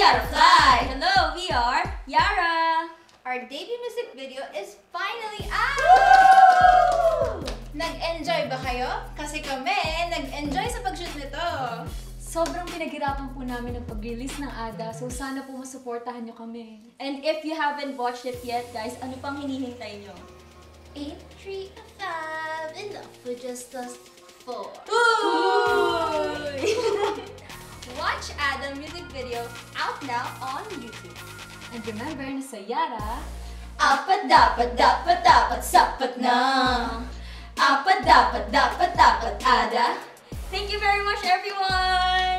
gotta fly! Hello, we are Yara! Our debut music video is finally out! Woo! Nag-enjoy ba kayo? Kasi kami, nag-enjoy sa pag-shoot nito. Sobrang pinaghirapan po namin ng pag-release ng ADDA, so sana po masuportahan nyo kami. And if you haven't watched it yet, guys, ano pang hinihintay nyo? 8, 3, 5, enough with just us 4. Watch ADDA music video out now on YouTube. And remember na sa YARA, Apat dapat sapat na. Apat dapat ADDA. Thank you very much, everyone!